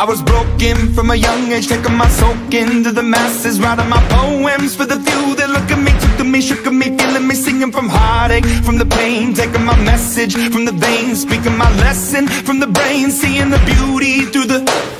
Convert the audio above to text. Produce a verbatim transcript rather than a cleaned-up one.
I was broken from a young age, taking my soak into the masses, writing my poems for the few that look at me, took to me, shook at me, feeling me, singing from heartache, from the pain, taking my message from the veins, speaking my lesson from the brain, seeing the beauty through the